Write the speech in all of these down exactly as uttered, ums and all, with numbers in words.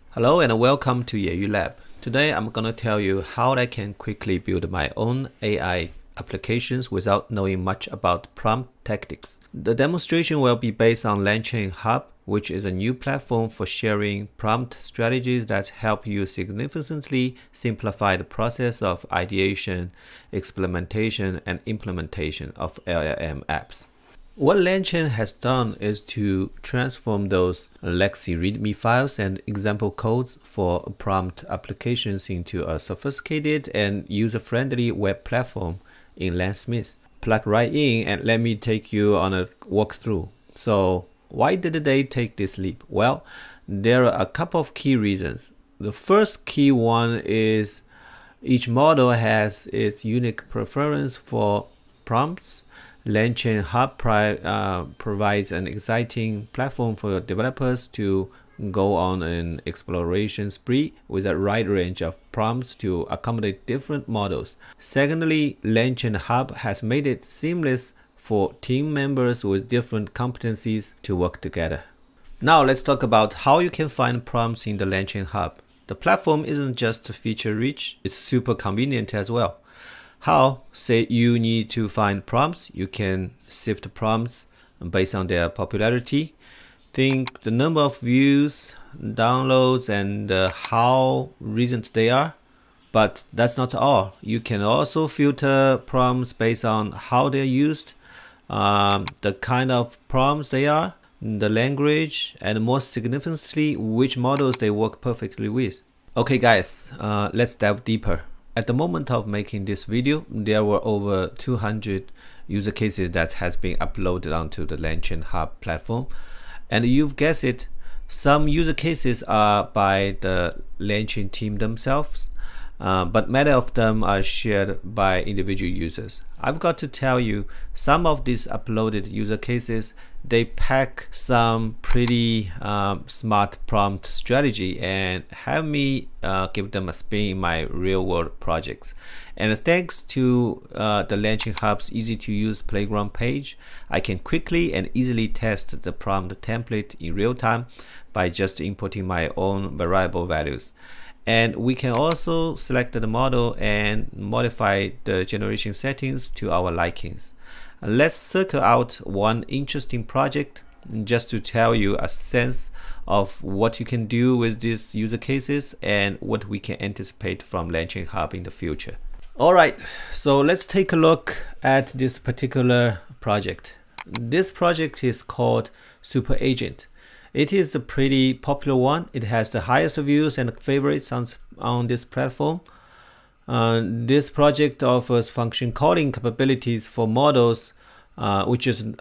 Hello and welcome to Yeyu Lab. Today I'm going to tell you how I can quickly build my own A I applications without knowing much about prompt tactics. The demonstration will be based on Langchain Hub, which is a new platform for sharing prompt strategies that help you significantly simplify the process of ideation, experimentation, and implementation of L L M apps. What Langchain has done is to transform those legacy README files and example codes for prompt applications into a sophisticated and user-friendly web platform in Langsmith. Plug right in and let me take you on a walkthrough. So why did they take this leap? Well, there are a couple of key reasons. The first key one is each model has its unique preference for prompts. Langchain Hub uh, provides an exciting platform for developers to go on an exploration spree with a wide range of prompts to accommodate different models. Secondly, Langchain Hub has made it seamless for team members with different competencies to work together. Now let's talk about how you can find prompts in the Langchain Hub. The platform isn't just feature-rich, it's super convenient as well. How? Say you need to find prompts, you can sift prompts based on their popularity. Think the number of views, downloads, and uh, how recent they are. But that's not all. You can also filter prompts based on how they're used, um, the kind of prompts they are, the language, and most significantly, which models they work perfectly with. Okay guys, uh, let's dive deeper. At the moment of making this video, there were over two hundred user cases that has been uploaded onto the Langchain Hub platform. And you've guessed it, some user cases are by the Langchain team themselves, uh, but many of them are shared by individual users. I've got to tell you, some of these uploaded user cases, they pack some pretty um, smart prompt strategy and have me uh, give them a spin in my real world projects. And thanks to uh, the Langchain Hub's easy to use playground page, I can quickly and easily test the prompt template in real time by just inputting my own variable values. And we can also select the model and modify the generation settings to our likings. Let's circle out one interesting project just to tell you a sense of what you can do with these user cases and what we can anticipate from Langchain Hub in the future. All right, so let's take a look at this particular project. This project is called Super Agent. It is a pretty popular one. It has the highest views and favorites on, on this platform. Uh, this project offers function calling capabilities for models, uh, which is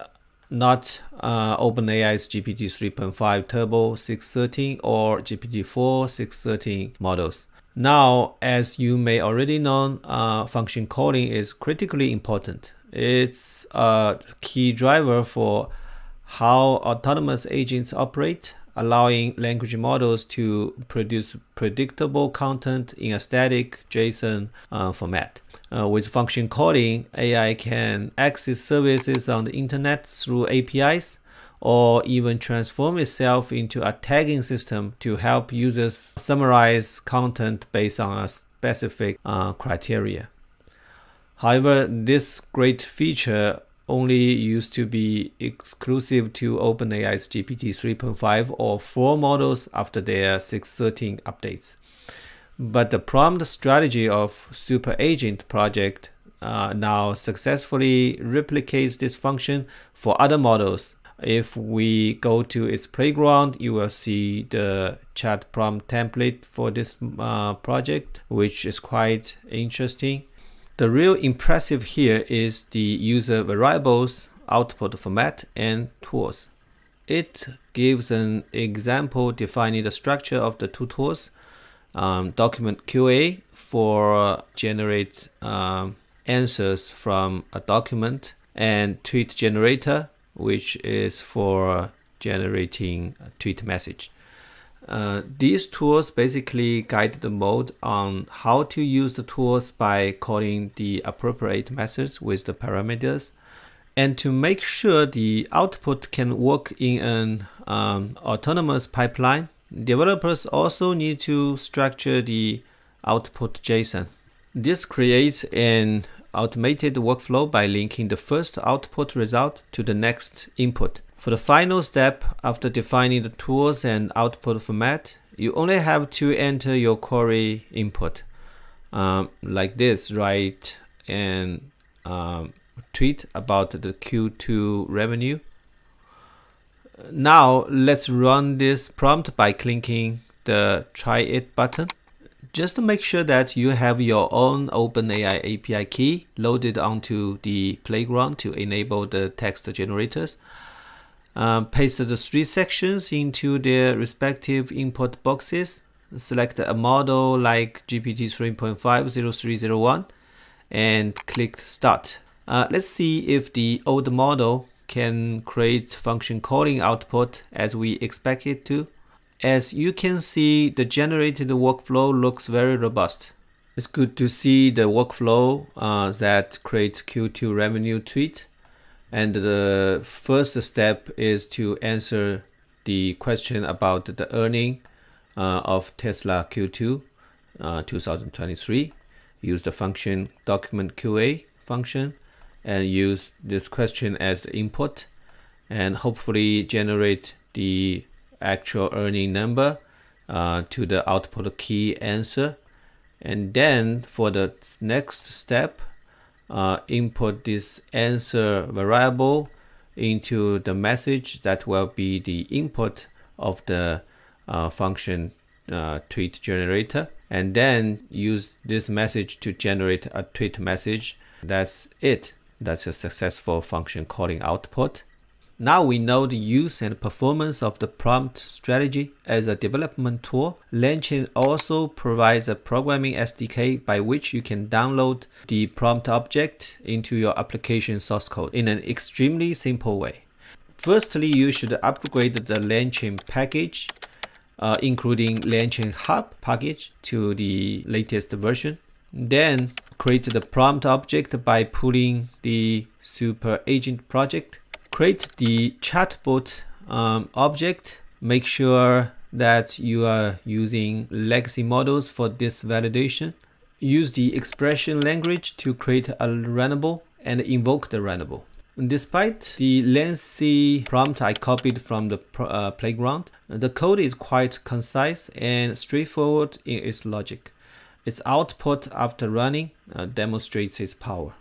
not uh, OpenAI's G P T three point five Turbo six thirteen or G P T four six thirteen models. Now, as you may already know, uh, function calling is critically important. It's a key driver for how autonomous agents operate, allowing language models to produce predictable content in a static JSON uh, format. Uh, with function calling, A I can access services on the internet through A P Is, or even transform itself into a tagging system to help users summarize content based on a specific uh, criteria. However, this great feature only used to be exclusive to OpenAI's G P T three point five or four models after their six thirteen updates. But the prompt strategy of Super Agent project uh, now successfully replicates this function for other models. If we go to its playground, you will see the chat prompt template for this uh, project, which is quite interesting. The real impressive here is the user variables, output format, and tools. It gives an example defining the structure of the two tools. Um, document Q A for generate um, answers from a document, and tweet generator, which is for generating a tweet message. Uh, these tools basically guide the mode on how to use the tools by calling the appropriate methods with the parameters. And to make sure the output can work in an um, autonomous pipeline, Developers also need to structure the output JSON. This creates an automated workflow by linking the first output result to the next input. For the final step, after defining the tools and output format, you only have to enter your query input. Um, like this, write an um, tweet about the Q two revenue. Now let's run this prompt by clicking the Try It button. Just to make sure that you have your own OpenAI A P I key loaded onto the playground to enable the text generators. Um, paste the three sections into their respective input boxes. Select a model like G P T three point five zero three zero one and click Start. Uh, let's see if the old model can create function calling output as we expect it to. As you can see, the generated workflow looks very robust. It's good to see the workflow uh, that creates Q two revenue tweet. And the first step is to answer the question about the earning uh, of Tesla Q two uh, two thousand twenty-three. Use the function document Q A function and use this question as the input, and hopefully generate the actual earning number uh, to the output key answer. And then for the next step, uh, input this answer variable into the message that will be the input of the uh, function uh, tweet generator, and then use this message to generate a tweet message. That's it. That's a successful function calling output. Now we know the use and performance of the prompt strategy as a development tool. Langchain also provides a programming S D K by which you can download the prompt object into your application source code in an extremely simple way. Firstly, you should upgrade the Langchain package, uh, including Langchain Hub package, to the latest version. Then create the prompt object by pulling the super agent project. Create the chatbot um, object. Make sure that you are using legacy models for this validation. Use the expression language to create a runnable and invoke the runnable. Despite the lengthy prompt I copied from the uh, playground, the code is quite concise and straightforward in its logic. Its output after running uh, demonstrates its power.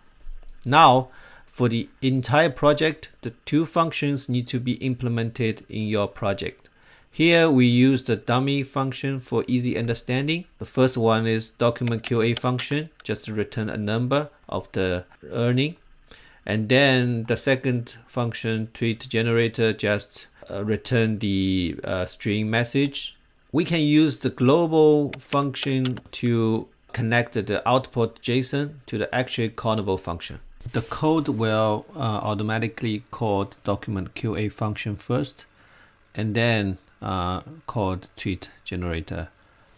Now, for the entire project, the two functions need to be implemented in your project. Here we use the dummy function for easy understanding. The first one is document Q A function, just to return a number of the earning. And then the second function, tweet generator, just uh, return the uh, string message. We can use the global function to connect the output JSON to the actual callable function. The code will uh, automatically call the document Q A function first, and then uh, call the tweet generator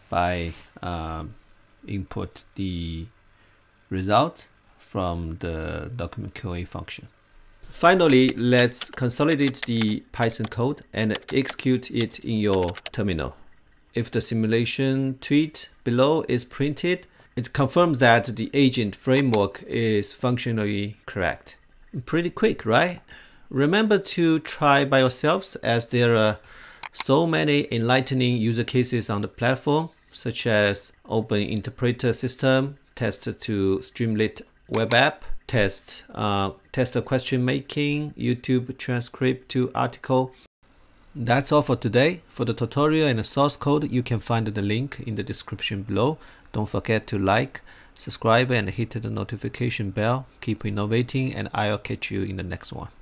by um, input the result from the document Q A function. Finally, let's consolidate the Python code and execute it in your terminal. If the simulation tweet below is printed, it confirms that the agent framework is functionally correct. Pretty quick, right? Remember to try by yourselves, as there are so many enlightening user cases on the platform, such as Open Interpreter System, test to Streamline web app, test, uh, test question making, YouTube transcript to article. That's all for today. For the tutorial and the source code, you can find the link in the description below. Don't forget to like, subscribe, and hit the notification bell. Keep innovating, and I'll catch you in the next one.